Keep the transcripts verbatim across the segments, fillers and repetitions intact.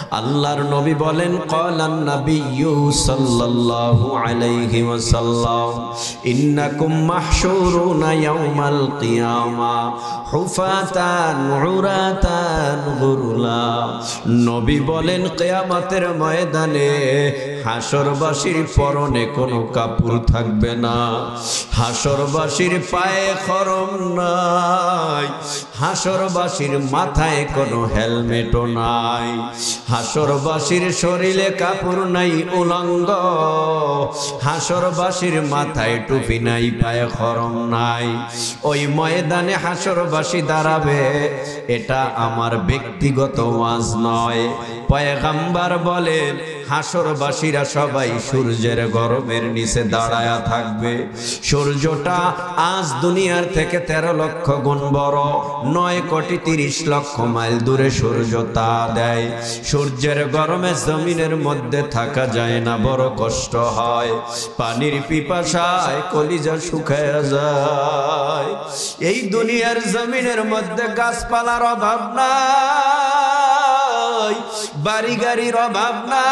আল্লাহর নবী বলেন ক্বালান নাবিয়্যু সাল্লাল্লাহু আলাইহি ওয়াসাল্লাম ইন্নাকুম মাহশুরুনা ইয়াউমাল কিয়ামা হুফাতান উরাতান গুরলা। নবী বলেন কিয়ামতের ময়দানে হাসরবাসীর পরনে কোনো কাপড় থাকবে না, হাসরবাসীর পায়ে খরম নাই, হাসরবাসীর মাথায় কোনো হেলমেটও নাই, হাসরবাসীর শরীরে কাপড় নাই উলঙ্গ, হাসরবাসীর মাথায় টুপি নাই, পায়ে খরম নাই। ওই ময়দানে হাসরবাসী দাঁড়াবে। এটা আমার ব্যক্তিগত ওয়াজ নয়, পয়গম্বর বলেন হাসরবাসীরা সবাই সূর্যের গরমের নিচে দাঁড়ায়া থাকবে। সূর্যটা আজ দুনিয়ার থেকে তেরো লক্ষ গুণ বড়, নয় কোটি তিরিশ লক্ষ মাইল দূরে সূর্য তা দেয়। সূর্যের গরমে জমিনের মধ্যে থাকা যায় না, বড় কষ্ট হয়, পানির পিপাসায় কলিজা শুকায়া যায়। এই দুনিয়ার জমিনের মধ্যে গাছপালার অভাব নাই, বাড়ি গাড়ির অভাব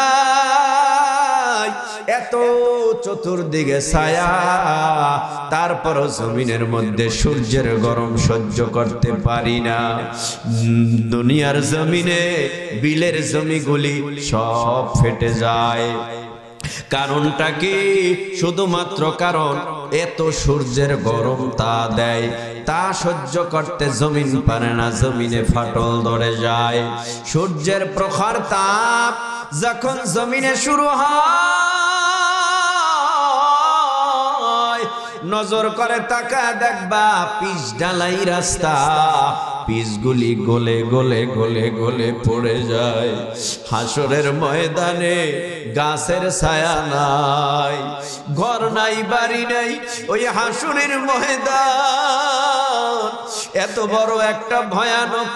নাই, এত চতুর্দিকে ছায়া, তারপরও জমিনের মধ্যে সূর্যের গরম সহ্য করতে পারি না। দুনিয়ার জমিনে বিলের জমিগুলি সব ফেটে যায়। কারণটা কি? শুধুমাত্র কারণ এত সূর্যের গরম তা দেয়, তা সহ্য করতে জমিন পারে না, জমিনে ফাটল ধরে যায়। সূর্যের প্রখর তাপ যখন জমিনে শুরু হয়, নজর করে তাকা দেখবা পিচ ঢালাই রাস্তা, পিচগুলি গলে গলে গলে গলে পড়ে যায়। হাসরের ময়দানে গাছের ছায়া নাই, ঘর নাই, বাড়ি নাই, ওই হাসরের ময়দান এত বড় একটা ভয়ানক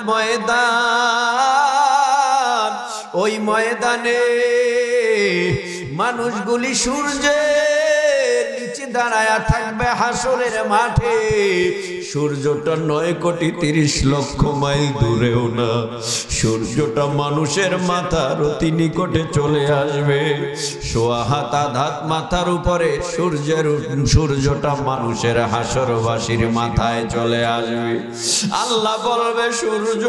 ময়দান। ওই ময়দানে মানুষগুলি সূর্যের নিচে দাঁড়ায়া থাকবে। হাসরের মাঠে সূর্যটা নয় কোটি তিরিশ লক্ষ মাইল দূরেও না, সূর্যটা মানুষের মাথার অতি নিকটে চলে আসবে। সোয়া হাত আধাত মাথার উপরে সূর্যের সূর্যটা মানুষের হাসরবাসীর মাথায় চলে আসবে। আল্লাহ বলবে, সূর্য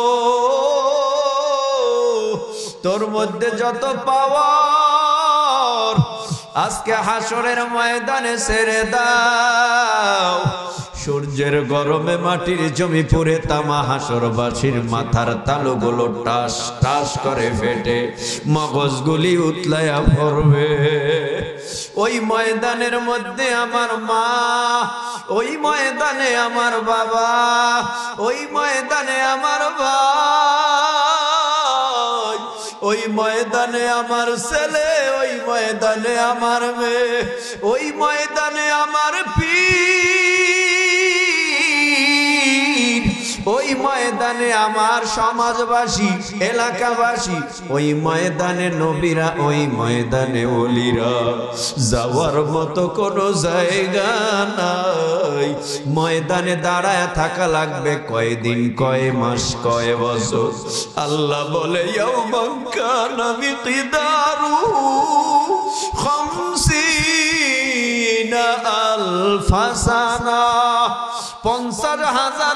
তোর মধ্যে যত পাওয়ার আজকে হাসরের ময়দানে ছেড়ে দাও। সূর্যের গরমে মাটির জমি পুড়ে তামা হাসরবাসীর মাথার তালুগুলো টাস টাস করে ফেটে মগজগুলি উতলায়া পড়বে। ওই ময়দানের মধ্যে আমার মা, ওই ময়দানে আমার বাবা, ওই ময়দানে আমার ভাই, ওই ময়দানে আমার ছেলে, ওই ময়দানে আমার মেয়ে, ওই ময়দানে আমার পীর, ওই ময়দানে আমার সমাজবাসী, এলাকাবাসী, ওই ময়দানে নবীরা, ওই ময়দানে ওলিরা। যাওয়ার মতো কোনো জায়গা নাই। ময়দানে দাঁড়ায় থাকা লাগবে কয়দিন, কয় মাস, কয় বছর। আল্লাহ বলে, ইয়াউমান কানা মিকদারুহু খামসিনা আলফা সানা, পঞ্চাশ হাজার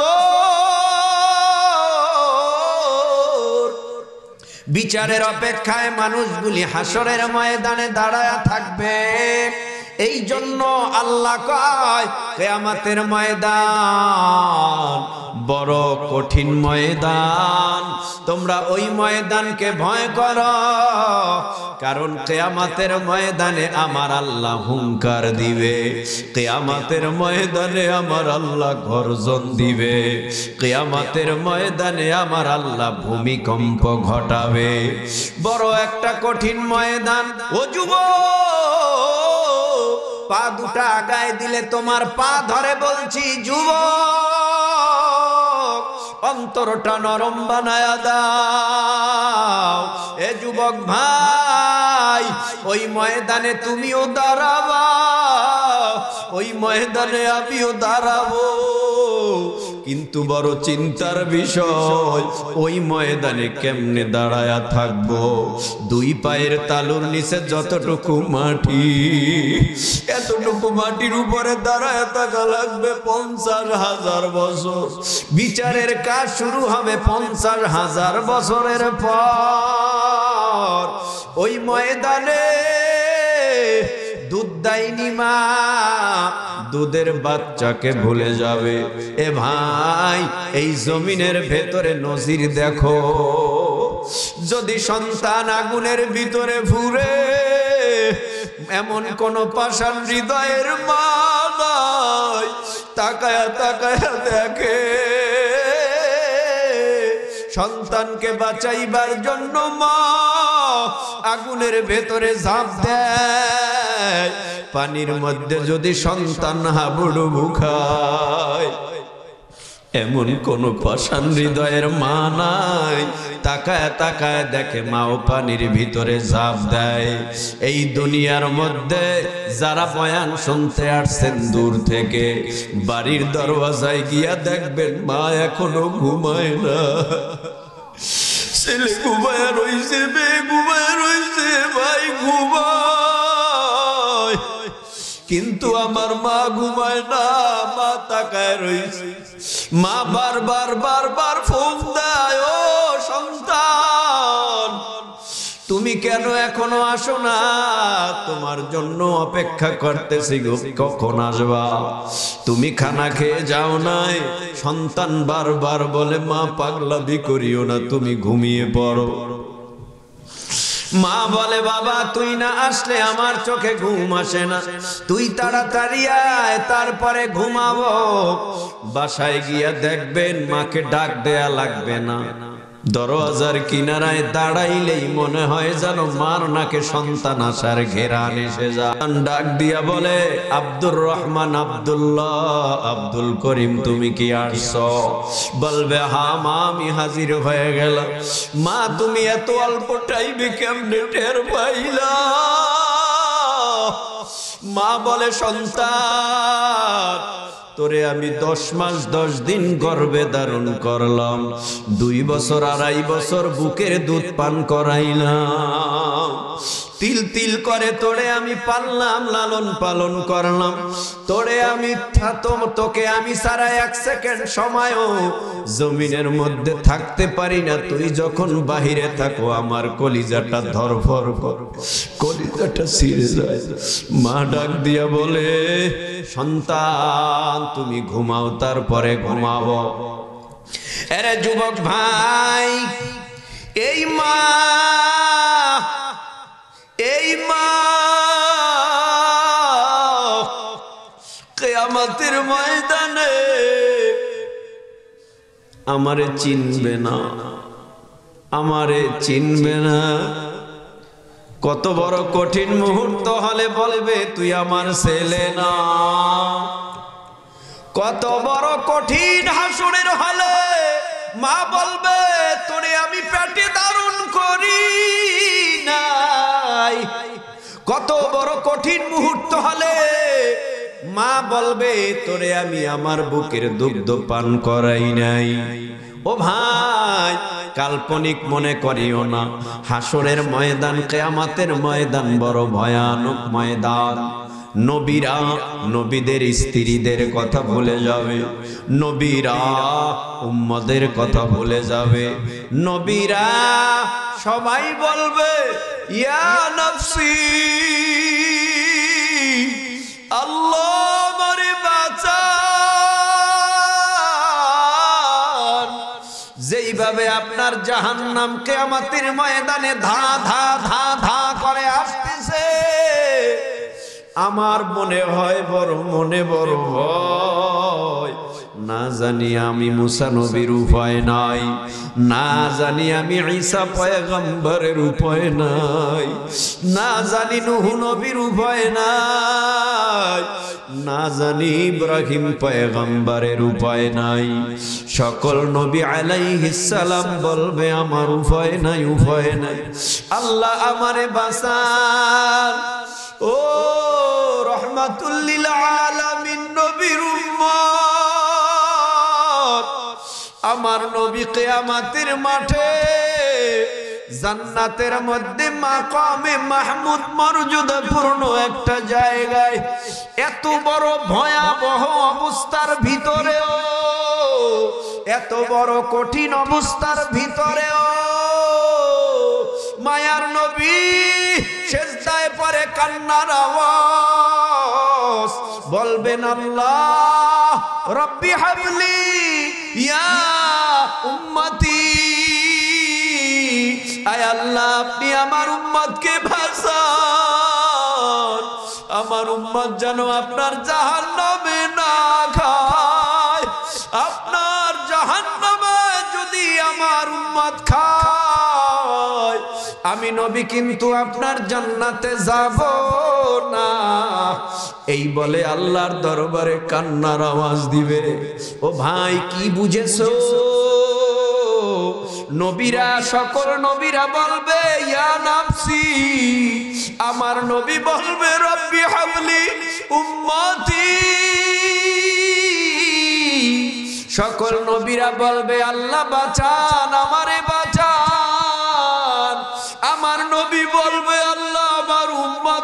বছর বিচারের অপেক্ষায় মানুষগুলি হাসরের ময়দানে দাঁড়ায়া থাকবে। এই জন্য আল্লাহ কয় কিয়ামতের ময়দান বড় কঠিন ময়দান, তোমরা ওই ময়দানকে ভয় করো, কারণ কিয়ামতের ময়দানে আমার আল্লাহ হুঙ্কার দিবে, কিয়ামতের ময়দানে আমার আল্লাহ গর্জন দিবে, কিয়ামতের ময়দানে আমার আল্লাহ ভূমিকম্প ঘটাবে। বড় একটা কঠিন ময়দান। ও যুবক, পা দুটা আগায় দিলে তোমার পা ধরে বলছি, যুবক অন্তরটা নরম বানায়া দাও। এ যুবক ভাই, ওই ময়দানে তুমিও দাঁড়াবা, ওই ময়দানে আমিও দাঁড়াবো, কিন্তু বড় চিন্তার বিষয় ওই ময়দানে কেমনে দাঁড়ায়া থাকবো। দুই পায়ের তালুর নিচে যতটুকু মাটি, এতটুকু মাটির উপরে দাঁড়ায় থাকা লাগবে পঞ্চাশ হাজার বছর। বিচারের কাজ শুরু হবে পঞ্চাশ হাজার বছরের পর। ওই ময়দানে দুধ দেয়নি মা, দুধের বাচ্চাকে ভুলে যাবে। এ ভাই, এই জমিনের ভেতরে নজির দেখো, যদি সন্তান আগুনের ভিতরে ফুরে, এমন কোন পাষাণ হৃদয়ের মা নাই, তাকায়া তাকায়া দেখে সন্তানকে বাঁচাইবার জন্য মা আগুনের ভেতরে ঝাঁপ দেয়। পানির মধ্যে যদি সন্তান হাবুডুবু খায়, এমন কোন পাষাণ হৃদয়ের মা নাই, তাকায় তাকায় দেখে মাও পানির ভিতরে ঝাঁপ দেয়। এই দুনিয়ার মধ্যে যারা বয়ান শুনতে আসছেন দূর থেকে, বাড়ির দরওয়াজায় গিয়া দেখবেন মা এখনো ঘুমায় না। ছেলে ঘুমায় রইছে, মেয়ে ঘুমায় রইছে, ভাই ঘুমায়, কিন্তু আমার মা ঘুমায় না। মা তাকায় রইছে, মা বারবার বারবার ফোন দেয়, ও সন্তান তুমি কেন এখনো আসো না? তোমার জন্য অপেক্ষা করতেছি গো, কখন আসবা? তুমি খানা খেয়ে যাও নাই? সন্তান বারবার বলে, মা পাগলামি করিও না, তুমি ঘুমিয়ে পড়ো। মা বলে, বাবা তুই না আসলে আমার চোখে ঘুম আসে না, তুই তাড়াতাড়ি আয়, তারপরে ঘুমাবো। বাসায় গিয়া দেখবেন মাকে ডাক দেয়া লাগবে না। দরওয়াজার কিনারায় দাঁড়াইলেই মনে হয় যেন মার নাকে সন্তান আসার ঘেরান এসে যায়। ডাক দিয়া বলে, আব্দুর রহমান, আব্দুল্লাহ, আব্দুল করিম তুমি কি আসছো? বলবে, হ্যাঁ মা আমি হাজির হয়ে গেলাম। মা তুমি এত অল্প টাইমে কেমনে টের পাইলা? মা বলে, সন্তান তোরে আমি দশ মাস দশ দিন গর্ভে ধারণ করলাম, দুই বছর আড়াই বছর বুকের দুধ পান করাইলাম, তিল তিল করে তোরে আমি পাললাম, লালন পালন করলাম। তোরে আমি তোকে আমি সারা এক সেকেন্ড সময়ও জমিনের মধ্যে থাকতে পারি না। তুই যখন বাহিরে থাকো আমার কলিজাটা ধরফর করে, কলিজাটা ছিঁড়ে যায়। মা ডাক দিয়া বলে, সন্তান তুমি ঘুমাও, তারপরে ঘুমাবো। আরে যুবক ভাই, এই মা এই মা কিয়ামতের ময়দানে আমারে চিনবে না, আমারে চিনবে না। কত বড় কঠিন মুহূর্ত হলে বলবে তুই আমার ছেলে না। কত বড় কঠিন হাসরের হলে মা বলবে তোরে আমি পেটে ধারণ করি নাই। কত বড় কঠিন মুহূর্ত হলে মা বলবে তোরে আমি আমার বুকের দুগ্ধ পান করাই নাই। ও ভাই, কাল্পনিক মনে করিও না। হাসরের ময়দান, কিয়ামতের ময়দান বড় ভয়ানক ময়দান। নবীরা নবীদের স্ত্রীদের কথা ভুলে যাবে, নবীরা উম্মদের কথা ভুলে যাবে। নবীরা সবাই বলবে ইয়া নফসি, আল্লাহ আমারে বাঁচান। যেইভাবে আপনার জাহান্নাম কিয়ামতের ময়দানে ধা ধা ধা ধা করে আসতেছে, আমার মনে হয় বড় মনে বড় ভয়। না জানি আমি মুসা নবীর উপায় নাই, না জানি আমি ঈসা পয়গম্বরের উপায় নাই, না জানি নূহ নবীর উপায় নাই, না জানি ইব্রাহিম পয়গম্বরের উপায় নাই। সকল নবী আলাইহিস সালাম বলবে আমার উপায় নাই, উপায় নাই। আল্লাহ আমারে বাঁচান। ও রহমাতুল লিল আলামিন নবীর উম্মত, আমার নবী কিয়ামতের মাঠে জান্নাতের মধ্যে মাকামে মাহমুদ মর্যাদাপূর্ণ একটা জায়গায় এত বড় ভয়াবহ অবস্থার ভিতরেও, এত বড় কঠিন অবস্থার ভিতরেও মায়ার নবী সিজদায় পড়ে কান্নার আওয়াজ, বলবেন আল্লাহ রব্বি হাবলি ইয়া উম্মতি, আয় আল্লাহ আপনি আমার উম্মতকে বাঁচান, আমার উম্মত যেন আপনার জাহান্নামে না খায়, আপনার জাহান্নামে যদি আমার উম্মত খায় আমি নবী কিন্তু আপনার জান্নাতে যাব না। এই বলে আল্লাহর দরবারে কান্নার আওয়াজ দিবে। ও ভাই কি বুঝেছো? নবীরা, সকল নবীরা বলবে ইয়া নাফসি, আমার নবী বলবে রব্বি হাবলি উম্মতি। সকল নবীরা বলবে আল্লাহ বাঁচান, আমারে বাঁচান। আমার নবী বলবে আল্লাহ আমার উম্মত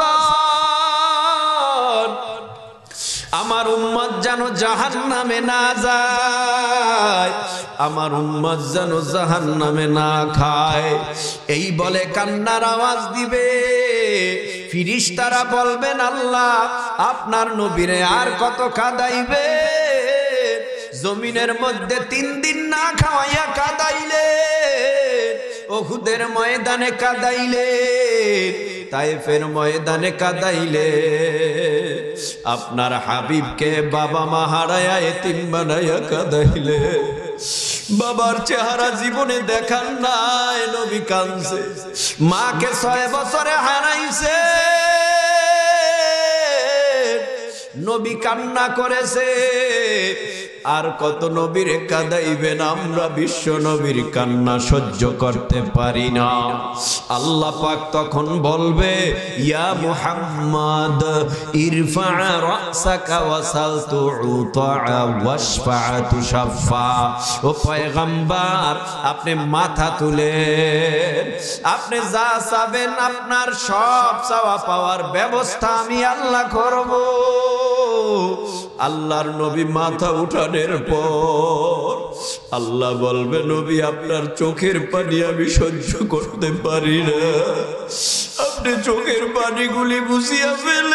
বাঁচান, আমার উম্মত যেন জাহান্নামে না যায়, আমার উম্মত যেন জাহান্নামে না খায়। এই বলে কান্নার আওয়াজ দিবে। ফেরেশতারা বলবেন আল্লাহ আপনার নবীরে আর কত কাঁদাইবে? জমিনের মধ্যে তিন দিন না খাওয়াইয়া কাঁদাইলে, উহুদের ময়দানে কাঁদাইলে, তায়েফের ময়দানে কাঁদাইলে, আপনার হাবিবকে বাবা মা হারায়া এতিম বানাইয়া কাঁদাইলে, বাবার চেহারা জীবনে দেখার নাই, নবী কাঁদছে। মাকে ছয় বছরে হারাইছে, নবী কান্না করেছে। আর কত নবীর কাঁদাইবেন? আমরা বিশ্ব নবীর কান্না সহ্য করতে পারি না। আল্লাহ পাক তখন বলবে ইয়া মুহাম্মদ ইরফা রাসাকা ওয়াসাল তুতা ওয়াশফা তুশাফা। ও পয়গম্বর আপনি মাথা তুলেন, আপনি যা চাবেন আপনার সব চাওয়া পাওয়ার ব্যবস্থা আমি আল্লাহ করব। আল্লাহর নবী মাথা উঠানোর পর আল্লাহ বলবে নবী আপনার চোখের পানি আমি সহ্য করতে পারি না, আপনি চোখের পানিগুলি বুঝিয়া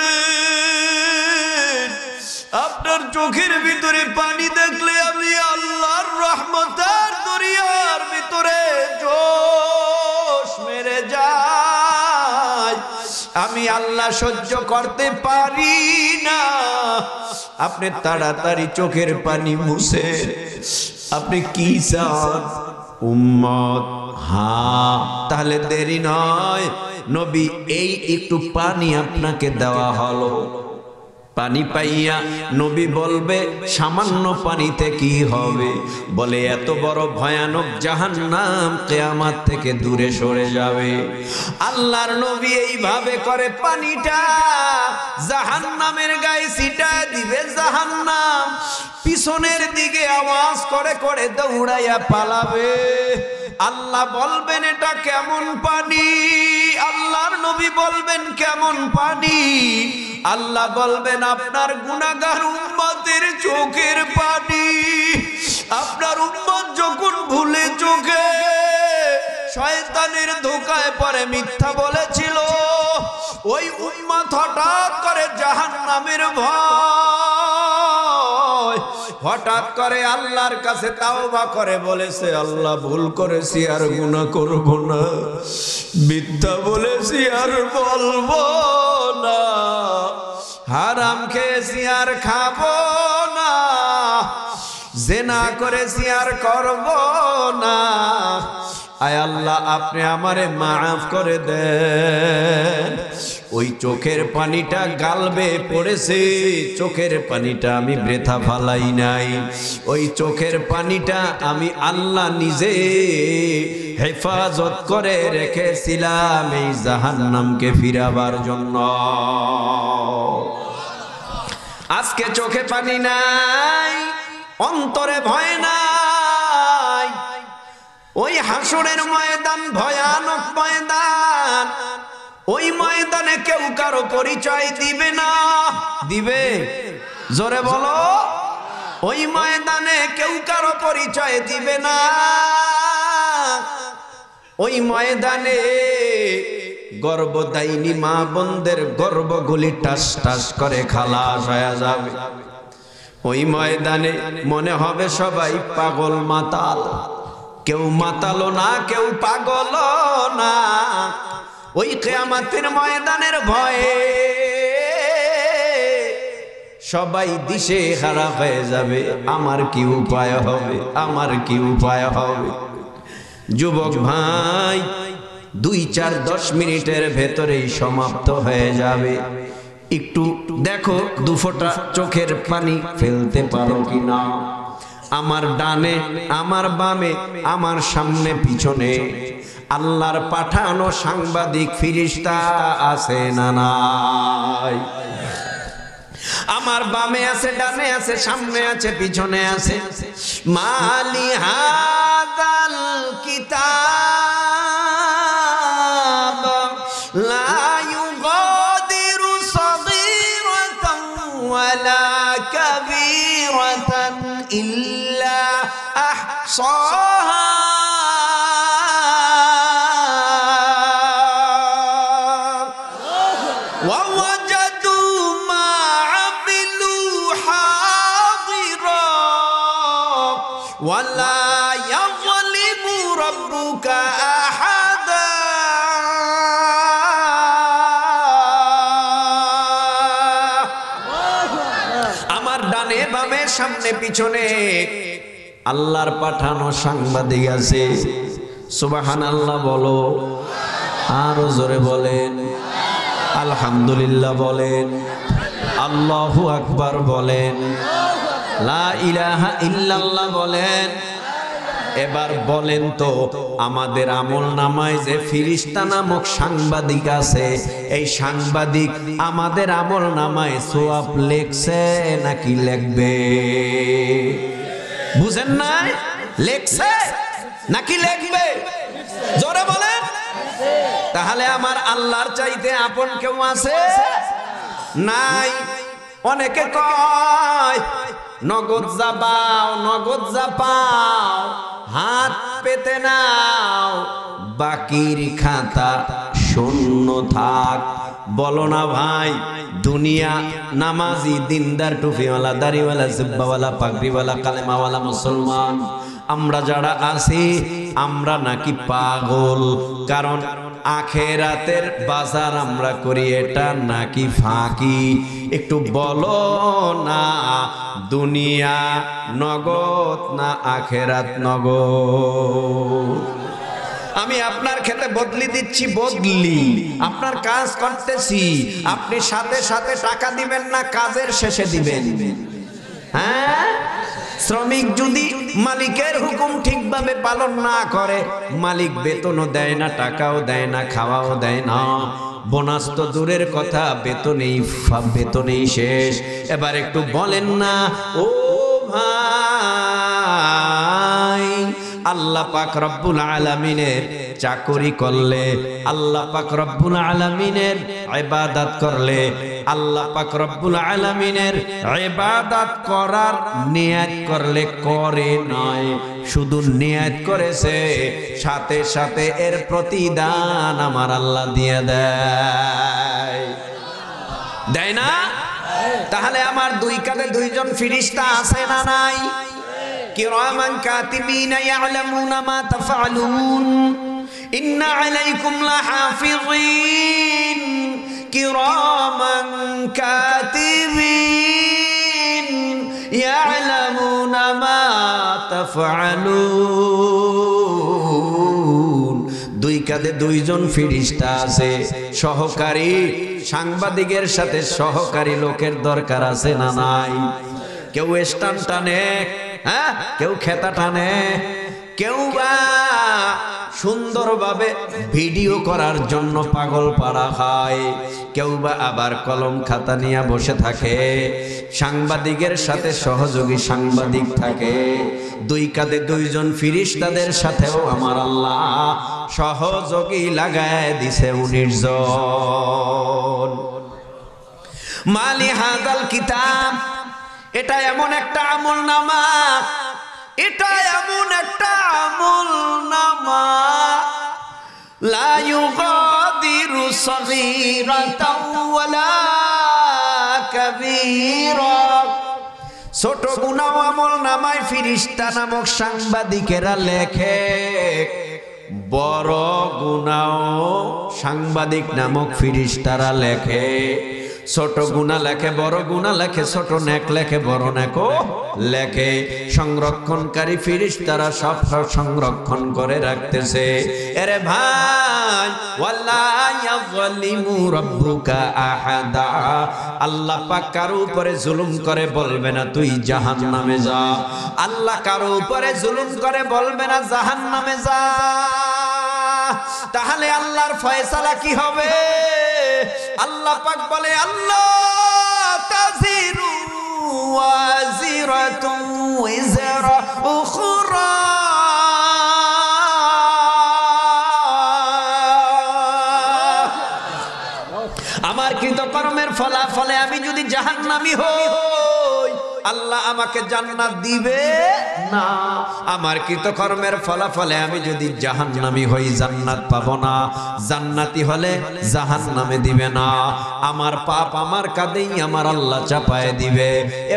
ফেলেন। আপনার চোখের ভিতরে পানি দেখলে আমি আল্লাহর রহমতের দরিয়ার ভিতরে জোশ মেরে যাই, আমি আল্লাহ সহ্য করতে পারি না। আপনি তাড়াতাড়ি চোখের পানি মুছে, আপনি কি চান? উম্মত? হ্যাঁ, তাহলে দেরি নয় নবী, এই একটু পানি আপনাকে দেওয়া হলো। পানি পাইয়া নবী বলবে সামান্য পানিতে কি হবে? বলে এত বড় ভয়ানক জাহান্নাম কিয়ামত থেকে দূরে সরে যাবে। আল্লাহর নবী এইভাবে করে পানিটা জাহান্নামের গায়ে ছিটায় দিবে। জাহান্নাম পিছনের দিকে আওয়াজ করে করে দৌড়াইয়া পালাবে। আল্লাহ বলবেন এটা কেমন পানি? আল্লাহর নবী বলবেন কেমন পানি? আল্লাহ বলবেন আপনার গুনাহগার উম্মতের চোখের পানি। আপনার উম্মত যখন ভুলে চোখে শয়তানের ধোঁকায় পড়ে মিথ্যা বলেছিল, ওই উম্মত হঠাৎ করে জাহান্নামের ভয়, হঠাৎ করে আল্লাহর কাছে তাওবা করে বলেছে আল্লাহ ভুল করেছি আর গুনাহ করব না, মিথ্যা বলেছি আর বলবো না, হারাম খেয়েছি আর খাবো না, জিনা করেছি আর করব না। আয় আল্লাহ আপনি আমারে মাফ করে দেন। ওই চোখের পানিটা গালবে পড়েছে, চোখের পানিটা আমি বৃথা ফালাই নাই। ওই চোখের পানিটা আমি আল্লাহ নিজে হেফাজত করে রেখেছিলাম এই জাহান্নামকে ফিরাবার জন্য। আজকে চোখে পানি নাই, অন্তরে ভয় নাই। ওই হাসরের ময়দান ভয়ানক ময়দান। ওই ময়দানে কেউ কারো পরিচয় দিবে না। দিবে? জোরে বলো। ওই ময়দানে কেউ কারো পরিচয় দিবে না। ওই ময়দানে গর্ভদায়িনী মা বোনদের গর্ভগুলি টাস টাস করে খালাস হয়ে যাবে। ওই ময়দানে মনে হবে সবাই পাগল মাতাল। কেউ মাতালো না, কেউ পাগল না। ওই কিয়ামতের ময়দানের ভয়ে সবাই দিশে হারা হয়ে যাবে। আমার কি উপায় হবে? আমার কি উপায় হবে? যুবক ভাই, দুই চার দশ মিনিটের ভেতরেই সমাপ্ত হয়ে যাবে। একটু দেখো দু ফোঁটা চোখের পানি ফেলতে পারো কিনা। আমার ডানে, আমার বামে, আমার সামনে পিছনে আল্লাহর পাঠানো সাংবাদিক ফিরিস্তা আছে না নাই? আমার বামে আছে, ডানে আছে, সামনে আছে, পিছনে আছে। মালি হাদাল কিতাব লা ইউগাদিরু সগীরাতান ওয়ালা কাবীরাতান ইল্লা আহসাহা ওয়া ওয়াজাদু মা আমিলু হাদিরা ওয়ালা ইয়াযলিমু রাব্বুকা আহাদা। আমার ডানে বামে সামনে পিছনে আল্লাহর পাঠানো সাংবাদিক আছে। সুবহানাল্লাহ বলো, আরো জোরে বলেন, আলহামদুলিল্লাহ বলেন, আল্লাহু আকবার বলেন, লা ইলাহা ইল্লাল্লাহ বলেন। এবার বলেন তো, আমাদের আমল নামায় যে ফিরিস্তা নামক সাংবাদিক আছে, এই সাংবাদিক আমাদের আমল নামায় সওয়াব লেখছে নাকি লিখবে? বুঝেন না? লেখছে নাকি লিখবে? জোরে বলেন। তাহলে আমার আল্লাহর চাইতে আপন কেউ আছে? নাই। অনেকে কয় নগদ যা পাও, নগদ যা পাও হাত পেতে নাও, বাকির খাতা শূন্য থাক। বলো না ভাই, দুনিয়া নামাজি দিনদার টুপিওয়ালা দাড়িওয়ালা জিব্বাওয়ালা পাগড়িওয়ালা কালেমাওয়ালা মুসলমান আমরা যারা আছি, আমরা নাকি পাগল? কারণ আখেরাতের বাজার আমরা করি, এটা নাকি ফাঁকি? একটু বলো না, দুনিয়া নগদ না আখেরাত নগদ? আমি আপনার ক্ষেতে বদলি দিচ্ছি, বদলি আপনার কাজ করতেছি, আপনি সাথে সাথে টাকা দিবেন না কাজের শেষে দিবেন? হ্যাঁ, শ্রমিক যদি মালিকের হুকুম ঠিকভাবে পালন না করে, মালিক বেতনও দেয় না, টাকাও দেয় না, খাওয়াও দেয় না, বোনাস তো দূরের কথা, বেতনেই বেতনেই শেষ। এবার একটু বলেন না ও ভাই, আল্লাহ পাক রব্বুল আলামিনের চাকরি করলে, আল্লাহ পাক রব্বুল আলামিনের ইবাদত করলে, আল্লাহ পাক রব্বুল আলামিনের ইবাদত করার নিয়ত করলে করে নয়, শুধু নিয়ত করেছে, সাথে সাথে এর প্রতিদান আমার আল্লাহ দিয়ে দেয়। দেয় না? তাহলে আমার দুই কাঁধে দুইজন ফেরেশতা আছে না নাই? কিরামান কাতিবিনা ইয়ালামুনা মা তাফআলুন ইন্না আলাইকুম লাহাফিযিন কিরামান কাতিবিন ইয়ালামুনা মা তাফআলুন। দুই কাঁধে দুইজন ফেরেশতা আছে, সহকারী সাংবাদিকের সাথে সহকারী লোকের দরকার আছে না নাই? কেউ স্টান টানে, হ্যাঁ, কেউ খেতা টানে, কেউ বা সুন্দরভাবে ভিডিও করার জন্য পাগল পাড়া হয়, কেউ বা আবার কলম খাতা নিয়ে বসে থাকে, সাংবাদিকের সাথে সহযোগী সাংবাদিক থাকে, দুই কাঁধে দুইজন ফিরিস্তাদের সাথেও আমার আল্লাহ সহযোগী লাগায় দিছে উনিশ জন। মালি হাদাল কিতাব, এটা এমন একটা আমল নামা, এটা এমন একটা আমল নামা, লা ইউগাদিরু সগীরাতাও ওয়ালা কাবীরা। ছোট গুনাহ আমল নামায় ফেরেশতা নামক সাংবাদিকেরা লেখে, বড় গুনাহ সাংবাদিক নামক ফেরেশতারা লেখে। ছোট গুনাহ লেখে, বড় গুনাহ লেখে, ছোট নেক লেখে, বড় নেকও লেখে। সংরক্ষণকারী ফেরেশতারা সব সংরক্ষণ করে রাখতেছে। আরে ভাই, ওয়ালা ইয়াযলিমু রাব্বুকা আহাদা, আল্লাহ পাক কারো উপরে জুলুম করে বলবে না তুই জাহান্নামে যা। আল্লাহ কারো উপরে জুলুম করে বলবে না জাহান্নামে যা। তাহলে আল্লাহর ফয়সালা কি হবে? আল্লাহ পাক বলে, আল্লাহ তাজিরু ওয়াজিরাতুন ওয়াজরা উখরা, আমার কৃতকর্মের ফলাফলে আমি যদি জাহান্নামী হই, আল্লাহ আমাকে জান্নাত দিবে না। আমার কৃতকর্মের ফলাফলে আমি যদি জাহান্নামী হই, জান্নাত পাবো না। জান্নাতি হলে জাহান্নামে দিবে না। আমার পাপ আমার কাঁধেই আমার আল্লাহ চাপায় দিবে। এ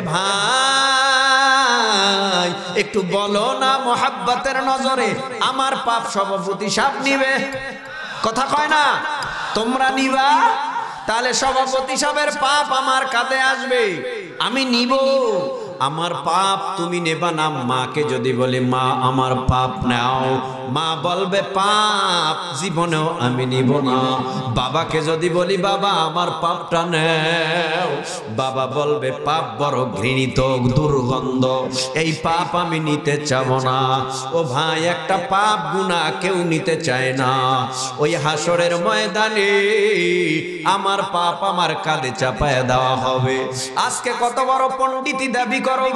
ভাই, একটু বলো না, মোহাব্বতের নজরে আমার পাপ সভাপতি সাহেব নিবে? কথা কয় না? তোমরা নিবা? তাহলে সভাপতি সাহেবের পাপ আমার কাঁধে আসবে, আমি নিব। আমার পাপ তুমি নেবা না। মাকে যদি বলি মা আমার পাপ নাও, মা বলবে পাপ জীবনেও আমি নিব না। বাবাকে যদি বলি বাবা আমার পাপটা নেও, বাবা বলবে পাপ বড় ঘৃণিত, দুর্গন্ধ, এই পাপ আমি নিতে চাব না। ও ভাই, একটা পাপ গুনাহ কেউ নিতে চায় না। ওই হাসরের ময়দানে আমার পাপ আমার কাঁধে চাপায় দেওয়া হবে। আজকে কত বড় পণ্ডিতি দাবি করো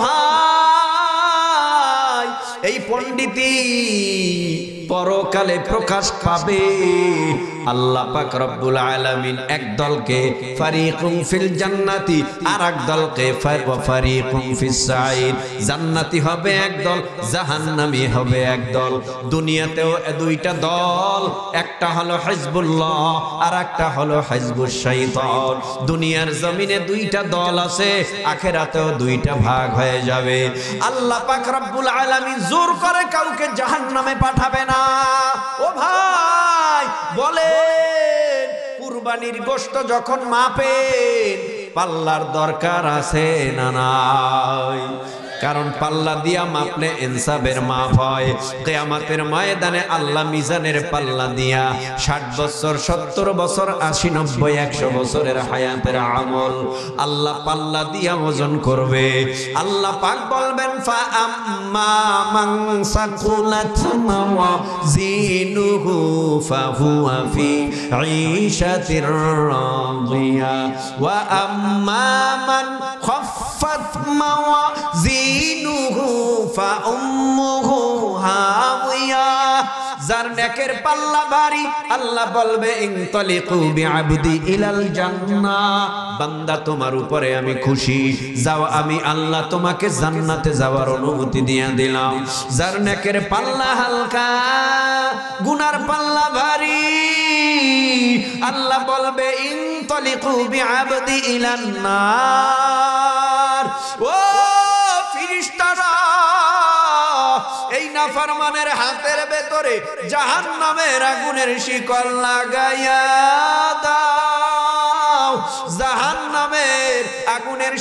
ভাই, এই পণ্ডিতি পরকালে প্রকাশ পাবে। আল্লাহ পাক রব্বুল আলামিন এক দলকে ফারিকুম ফিল জান্নাতি, আর এক দলকে ফারিকুম ফিস সাঈর। জান্নাতি হবে এক দল, জাহান্নামী হবে এক দল। দুনিয়াতেও দুইটা দল, একটা হলো হিজবুল্লাহ আর একটা হলো হিজবুশ শাইতান। দুনিয়ার জমিনে দুইটা দল আছে, আখিরাতেও দুইটা ভাগ হয়ে যাবে। আল্লাহ পাক রব্বুল আলামিন জোর করে কাউকে জাহান্নামে পাঠাবে না। ও ভাই, বলেন কুরবানির গোশত যখন মাপেন পাল্লার দরকার আছে না নাই? কারণ পাল্লা দিয়া মাপলে ইনসাফের মাপ হয়। কিয়ামতের ময়দানে আল্লাহ মিজানের পাল্লা দিয়া ষাট বছর, সত্তর বছর, আশি, নব্বই, একশো বছরের হায়াতের আমল আল্লাহ পাল্লা দিয়া ওজন করবে। আল্লাহ পাক বলবেন ফা আম্মা মান সাকুলাত মাওয়াজিনুহু ফাহুয়া ফি ঈশাতির রাদিয়া ওয়া আম্মা মান খাফফাত মাওয়াজিনুহু ফাউম্মুহু হাওিয়া। যার নেকের পাল্লা ভারী, আল্লাহ বলবে ইনতালিকু বিআবদি ইলাল জান্নাহ, বান্দা তোমার উপরে আমি খুশি, যাও আমি আল্লাহ তোমাকে জান্নাতে যাওয়ার অনুমতি দিয়ে দিলাম। যার নেকের পাল্লা হালকা, গুনার পাল্লা ভারী, আল্লাহ বলবে ইনতালিকু বিআবদি ইলান নার। ও ফেরেশতারা, এই নাফরমানের হাতের ভেতরে জাহান্নামের আগুনের শিকল লাগাইয়া দাও। জাহান্নামের আগুনের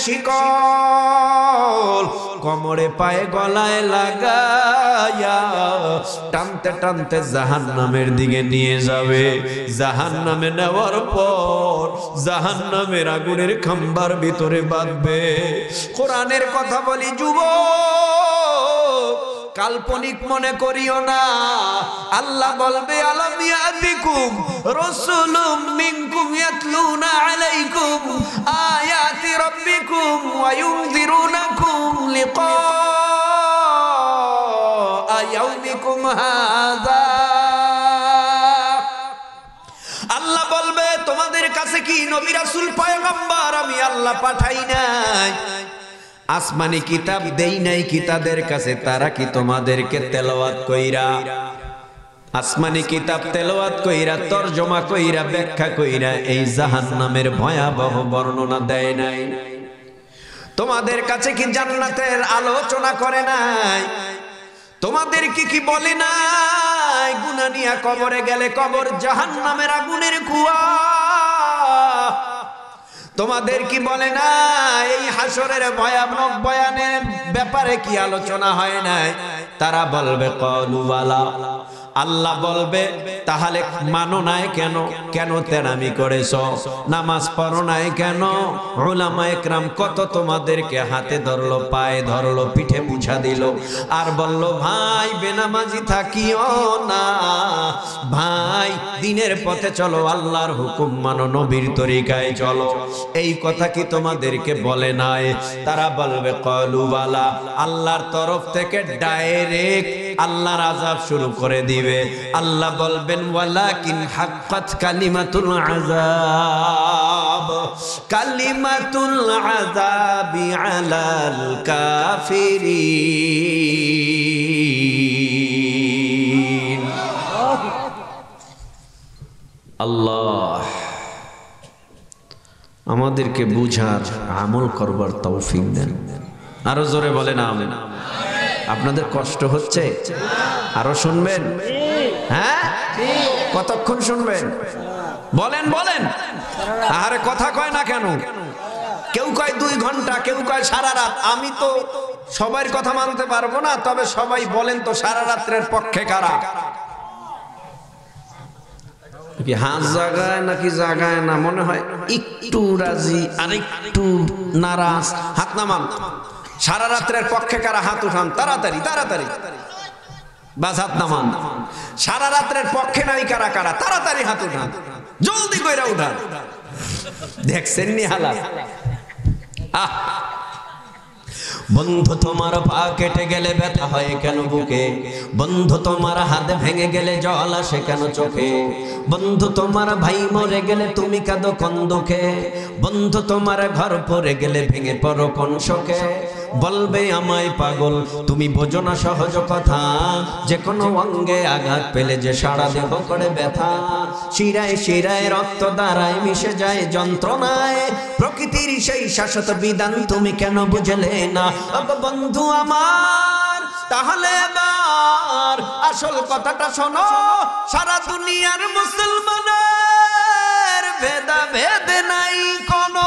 শিকল কোমরে, পায়ে, গলায় লাগাইয়া টানতে টানতে জাহান্নামের দিকে নিয়ে যাবে। জাহান্নামে নেওয়ার পর জাহান্নামের আগুনের খাম্বার ভিতরে বাঁধবে। কোরআনের কথা বলি যুবক, কাল্পনিক মনে করিও না। আল্লাহ বলবে আলাম ইয়াতিকুম রাসূলুম মিনকুম ইয়াতলুনা আলাইকুম আয়াতি রাব্বিকুম ওয়া ইউনযিরুনাকুম লিকা ইয়াউমিকুম হাযা। আল্লাহ বলবে তোমাদের কাছে কি নবী রাসূল পয়গম্বর আমি আল্লাহ পাঠাই নাই? আসমানি কিতাব দেই নাই কি তাদের কাছে? তারা কি তোমাদেরকে তেলাওয়াত কইরা, আসমানি কিতাব তেলাওয়াত কইরা, তরজমা কইরা, ব্যাখ্যা কইরা এই জাহান্নামের ভয়াবহ বর্ণনা দেয় নাই? তোমাদের কাছে কি জান্নাতের আলোচনা করে নাই? তোমাদের কি কি বলে নাই? গুনাহ নিয়া কবরে গেলে কবর জাহান্নামের আগুনের কুয়া। তোমাদের কি বলে না এই হাসরের ভয়ানক বয়ানের ব্যাপারে কি আলোচনা হয় নাই? তারা বলবে ক্বালু বালা। আল্লাহ বলবে তাহলে মানো নাই কেন? কেন তেরামি করেছো? নামাজ পড়ো নাই কেন? উলামায়ে কেরাম কত তোমাদেরকে হাতে ধরলো, পায়ে ধরলো, পিঠে মুছা দিল, আর বলল ভাই বেনামাজি থাকিও না, ভাই দিনের পথে চলো, আল্লাহর হুকুম মানো, নবীর তরিকায় চলো। এই কথা কি তোমাদেরকে বলে নাই? তারা বলবে ক্বালু বালা। আল্লাহর তরফ থেকে ডাইরেক্ট আল্লাহর আযাব শুরু করে দিবে। আল্লাহ বলবেন ওয়ালাকিন হাক্কাত কালিমাতুল আযাব, কালিমাতুল আযাবি আলাল কাফিরিন। আল্লাহ আমাদেরকে বুঝার আমল করবার তৌফিক দেন। আরো জোরে বলেন আমিন। আপনাদের কষ্ট হচ্ছে? আরো শুনবেন? হ্যাঁ, কতক্ষণ শুনবেন? বলেন বলেন। আরে কথা কয় না কেন? কেউ কয় দুই ঘন্টা, কেউ কয় সারা রাত। আমি তো সবার কথা মানতে পারবো না, তবে সবাই বলেন তো সারা রাত্রের পক্ষে কারা? কি হাত জাগায় নাকি জাগায় না? মনে হয় একটু রাজি আর একটু নারাজ। হাত নামান। সারা রাত্রের পক্ষে কারা? হাত উঠান তাড়াতাড়ি তাড়াতাড়ি। বাস হাত নামান। সারা রাত্রের পক্ষে নাই কারা কারা? তাড়াতাড়ি হাত উঠান, জলদি কইরা উঠান। দেখছেন নি হালাত? আহ বন্ধু তোমার পা কেটে গেলে ব্যথা হয় কেন বুকে? বন্ধু তোমার হাত ভেঙে গেলে জল আসে কেন চোখে? বন্ধু তোমার ভাই মরে গেলে তুমি কাঁদো কোন দুঃখে? বন্ধু তোমার ঘর পড়ে গেলে ভেঙে পড়ো কোন শোকে? বলবে আমায় পাগল, তুমি বোঝো না সহজ কথা, যে কোনো অঙ্গে আঘাত পেলে যে সারা দেহ করে ব্যথা। শিরায় শিরায় রক্ত দ্বারায় মিশে যায় যন্ত্রণায়, প্রকৃতির সেই শাশ্বত বিধান তুমি কেন বুঝলে না? বন্ধু আমার তাহলে এবার আসল কথাটা শোনো, সারা দুনিয়ার মুসলমানের ভেদা ভেদ নাই কোনো।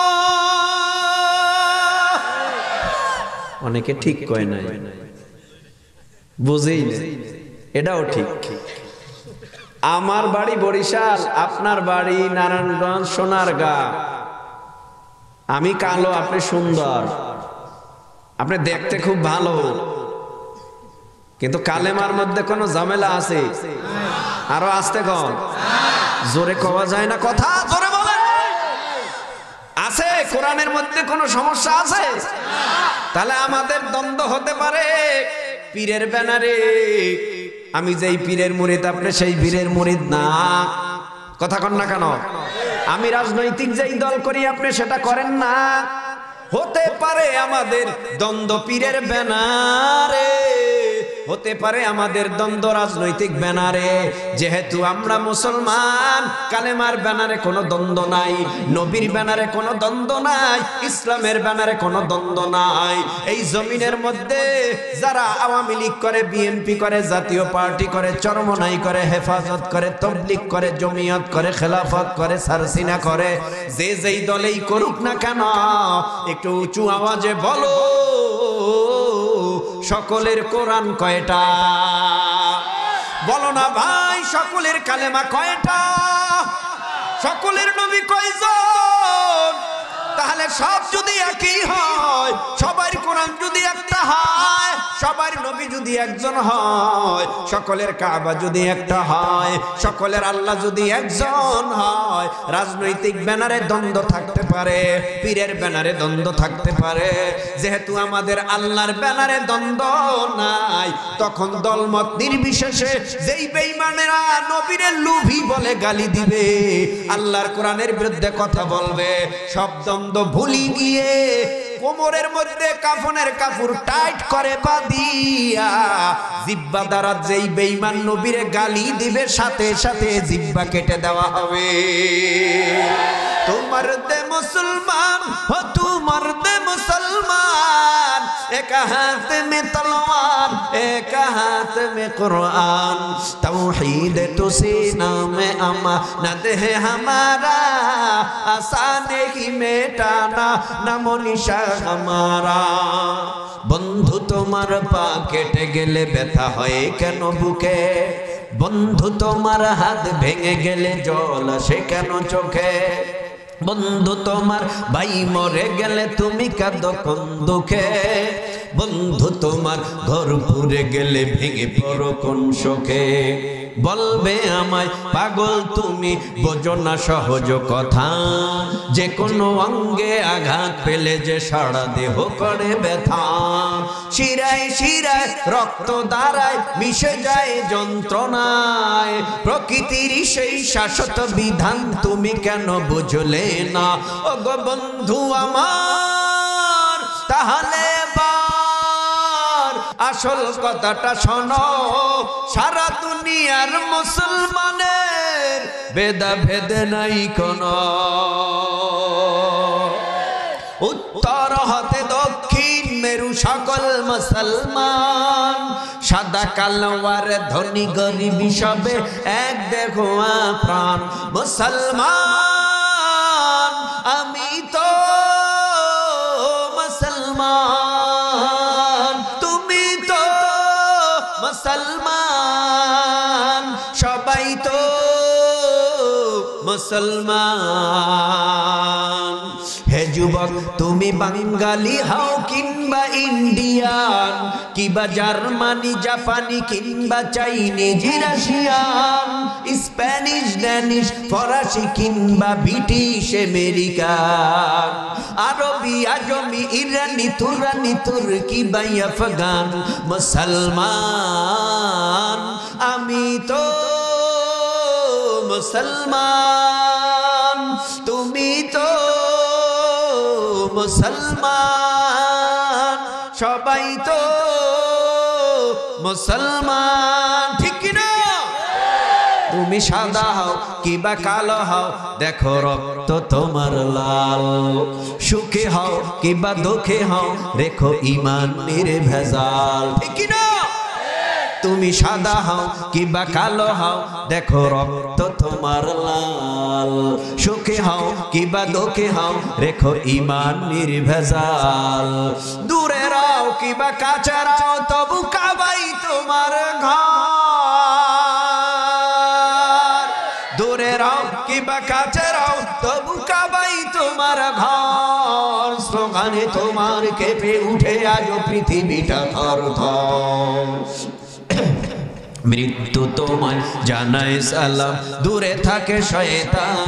অনেকে ঠিক কয় নাই, বুঝেই না, এটাও ঠিক। আমার বাড়ি বরিশাল, আপনার বাড়ি নারায়ণগঞ্জ সোনারগাঁ। আমি কালো, আপনি সুন্দর, আপনি দেখতে খুব ভালো, কিন্তু কালেমার মধ্যে কোনো ঝামেলা আছে? আরো আস্তে কন, জোরে কওয়া যায় না কথা, জোরে বলেন। আছে? কোরআনের মধ্যে কোনো সমস্যা আছে? তাহলে আমাদের দ্বন্দ্ব হতে পারে পীরের ব্যানারে। আমি যেই পীরের মুরিদ, আপনি সেই পীরের মুরিদ না। কথা কন না কেন? আমি রাজনৈতিক যেই দল করি, আপনি সেটা করেন না। হতে পারে আমাদের দ্বন্দ্ব পীরের ব্যানারে, হতে পারে আমাদের দ্বন্দ্ব রাজনৈতিক ব্যানারে। যেহেতু আমরা মুসলমান, কালেমার ব্যানারে কোনো দ্বন্দ্ব নাই, নবীর ব্যানারে কোনো দ্বন্দ্ব নাই, ইসলামের ব্যানারে কোনো দ্বন্দ্ব নাই। এই জমিনের মধ্যে যারা আওয়ামী লীগ করে, বিএনপি করে, জাতীয় পার্টি করে, চরমনাই করে, হেফাজত করে, তবলিগ করে, জমিয়ত করে, খেলাফত করে, সারসিনা করে, যে যেই দলেই করুক না কেন, একটু উঁচু আওয়াজে বলো, সকলের কোরআন কয়টা? বলো না ভাই, সকলের কালেমা কয়টা? সকলের নবী কয়জন? তাহলে সব যদি একই হয়, সবার কোরআন যদি একটা হয়, সবার নবী যদি একজন হয়, সকলের কাবা যদি একটা হয়, সকলের আল্লাহ যদি একজন হয়, রাজনৈতিক ব্যানারে দ্বন্দ্ব থাকতে পারে, পীরের ব্যানারে দ্বন্দ্ব থাকতে পারে, যেহেতু আমাদের আল্লাহর ব্যানারে দ্বন্দ্ব নাই, তখন দলমত নির্বিশেষে যেই বেঈমানেরা নবীরে লোভী বলে গালি দিবে, আল্লাহর কোরআনের বিরুদ্ধে কথা বলবে, সব দ্বন্দ্ব ভুলি গিয়ে কোমরের মধ্যে কাফনের কাপড় টাইট করে বাঁধিয়া জিহ্বা দ্বারা যেই বেঈমান নবীরে গালি দিবে, সাথে সাথে জিহ্বা কেটে দেওয়া হবে। তোমার দে মুসলমান हो तू मर्द मुसलमान, एक हाथ में तलवार एक हाथ में कुरान, तौहीद तो सीना में अमानत है हमारा, आसान ही मेटाना नामो निशान हमारा। बंधु তোমার পা কেটে গেলে ব্যথা হয় কেন বুকে, বন্ধু তোমার হাত ভেঙে গেলে জল আসে কেন চোখে, বন্ধু তোমার ভাই মরে গেলে তুমি কাঁদো কোন দুঃখে, বন্ধু তোমার ঘর পুড়ে গেলে ভেঙে পড়ো কোন শোকে। বলবে আমায় পাগল তুমি বোঝো না সহজ কথা, যে কোনো অঙ্গে আঘাত পেলে যে সারা দেহ করে ব্যথা, শিরায় শিরায় রক্ত দ্বারায় মিশে যায় যন্ত্রণায়, প্রকৃতির সেই শাশ্বত বিধান তুমি কেন বুঝলে না। ও গো বন্ধু আমার, তাহলে আসল কথাটা শোনো, সারা দুনিয়ার মুসলমানের বেদা ভেদ নাই কোনো, উত্তর হতে দক্ষিণ মেরু সকল মুসলমান, সাদা কালো আর ধনী গরিব সবে এক দেখো প্রাণ মুসলমান। আমি তো মুসলমান, তুমি তো মুসলমান, সবাই তো মুসলমান। হে যুবক তুমি বাঙালি হও কিংবা ইন্ডিয়ান, কিংবা জার্মানি জাপানি কিংবা চাইনিজ রাশিয়ান, স্প্যানিশ ড্যানিশ ফরাসি কিংবা ব্রিটিশ আমেরিকান, আরবি আজমি ইরানি তুরানি তুর্কি বা আফগান, মুসলমান আমি তো মুসলমান, তুমি তো মুসলমান, সবাই তো মুসলমান, ঠিক কিনা? তুমি সাদা হও কিবা কালো হও, দেখো রক্ত তোমার লাল, সুখে হও কিবা দুঃখে হও, রেখো ঈমান নির্ভেজাল, ঠিক কিনা? তুমি সাদা হও কিবা কালো হও, দেখো রক্ত তোমার লাল, সুখে হও কিবা দুঃখে হও, রেখো ঈমান নির্ভেজাল। দূরে রাও কিবা কাছে রাও, তবু কাবাই তোমার ঘর, দূরে রাও কিবা কাছে রাও, তবু কাবাই তোমার ঘর। স্লোগানে তোমার কেঁপে উঠে আজ পৃথিবীটা থর থর। মৃত্যু তোমায় জানায় সালাম, দূরে থাকে শয়তান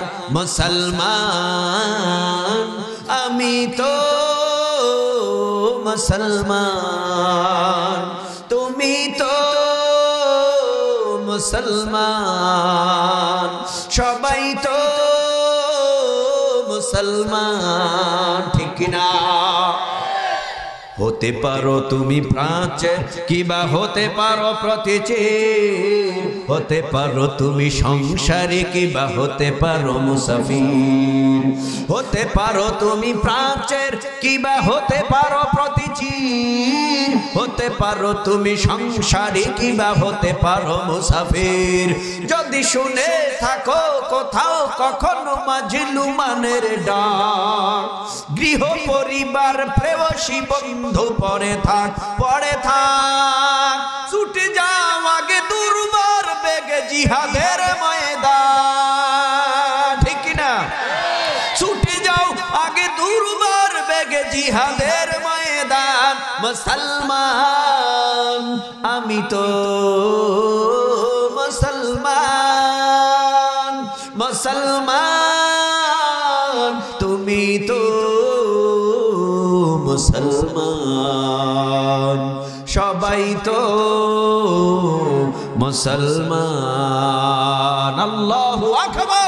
মুসলমান, আমি তো মুসলমান, তুমি তো মুসলমান, সবাই তো মুসলমান, ঠিক না? হতে পারো তুমি প্রাচীর কিবা হতে পারো প্রতিচির, হতে পারো তুমি সংসারী কিবা হতে পারো মুসাফির, হতে পারো তুমি প্রাচীর কিবা হতে পারো প্রতিচির, হতে পারো তুমি সংসারী কিবা হতে পারো মুসাফির। যদি শুনে থাকো কোথাও কখনো মাজলুমানের ডাক, গৃহ পরিবার প্রেয়সী বন্ধু পরে থাক পরে থাক, ছুটে যাও আগে দুর্বার বেগে জিহাদের ময়দান, ঠিক না? ছুটে যাও আগে দূর জিহাদের ময়দান মুসলমান আমি তো মুসলমান মুসলমান তুমি তো মুসলমান সবাই তো মুসলমান আল্লাহু আকবার।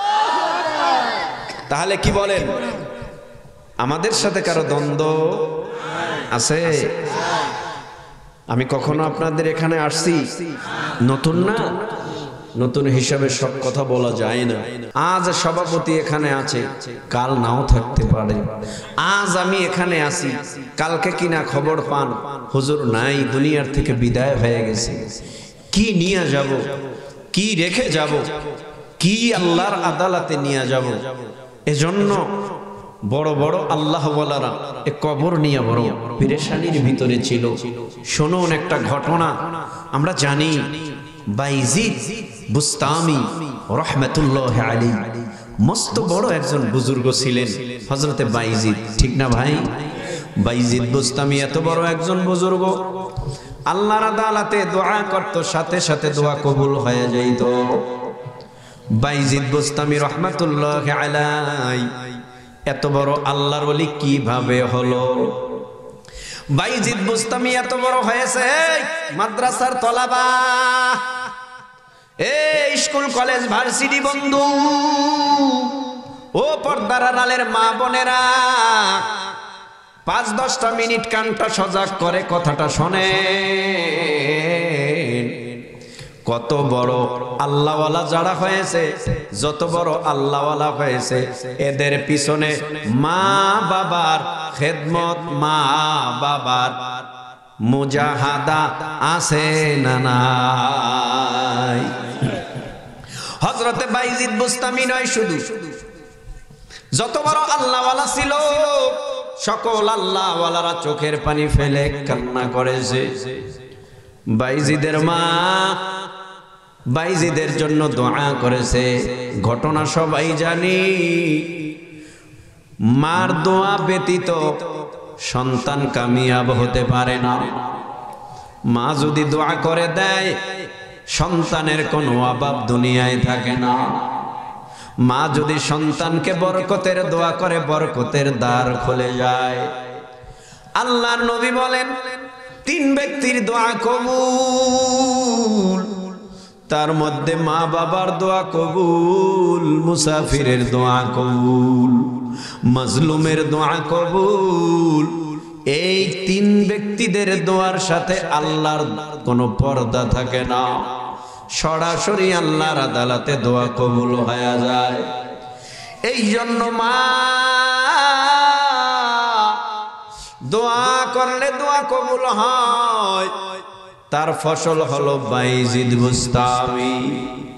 তাহলে কি বলেন আমাদের সাথে কারো দ্বন্দ্ব আছে? আমি কখনো আপনাদের এখানে আসছি নতুন না, নতুন হিসাবে সব কথা বলা যায় না। আজ সভাপতি এখানে আছে, কাল নাও থাকতে পারে। আজ আমি এখানে আছি, কালকে কিনা খবর পান হুজুর নাই, দুনিয়ার থেকে বিদায় হয়ে গেছে। কি নিয়ে যাব, কি রেখে যাব, কি আল্লাহর আদালতে নিয়ে যাব? এজন্য বড় বড় আল্লাহওয়ালারা এ কবর নিয়ে বড় পেরেশানির ভিতরে ছিল। শুনুন একটা ঘটনা। আমরা জানি বাইজিদ বুস্তামি রহমাতুল্লাহ আলাইহি মস্ত বড় একজন বুজুর্গ ছিলেন, হযরতে বাইজিদ, ঠিক না ভাই? বাইজিদ বুস্তামি এত বড় একজন বুজুর্গ, আল্লাহর আদালতে দোয়া করত, সাথে সাথে দোয়া কবুল হয়ে যাইত। বাইজিদ বুস্তামি রহমাতুল্লাহ আলাইহি এত বড় আল্লাহর ওলি কিভাবে হলো? বাইজিদ বুস্তামি এত বড় হয়েছে, মাদ্রাসার তলাবা, এই স্কুল কলেজ ভার্সিটি বন্ধু, ও পর্দার আড়ালের মা বোনেরা, পাঁচ দশটা মিনিট কানটা সজাগ করে কথাটা শোনে। কত বড় আল্লাহওয়ালা যারা হয়েছে, যত বড় আল্লাহওয়ালা হয়েছে, এদের পিছনে মা বাবার খেদমত, মা বাবার মুজাহাদা আছে না নাই? হযরতে বাইজিদ বুস্তামি নয় শুধু, যত বড় আল্লাহওয়ালা ছিল সকল আল্লাহওয়ালারা চোখের পানি ফেলে কান্না করেছে। বাইজিদের মা বাইজিদের জন্য দোয়া করেছে। ঘটনা সবাই জানি। মার দোয়া ব্যতীত সন্তান কামিয়াব হতে পারে না। মা যদি দোয়া করে দেয়, সন্তানের কোনো অভাব দুনিয়ায় থাকে না। মা যদি সন্তানকে বরকতের দোয়া করে, বরকতের দ্বার খুলে যায়। আল্লাহর নবী বলেন, তিন ব্যক্তির দোয়া কবুল, তার মধ্যে মা বাবার দোয়া কবুল, মুসাফিরের দোয়া কবুল, মাজলুমের দোয়া কবুল। এই তিন ব্যক্তিদের দোয়ার সাথে আল্লাহর কোনো পর্দা থাকে না, সরাসরি আল্লাহর আদালতে দোয়া কবুল হয়ে যায়। এই জন্য মা দোয়া করলে দোয়া কবুল হয়। তার ফসল হলো বাইজিদ বুস্তামি।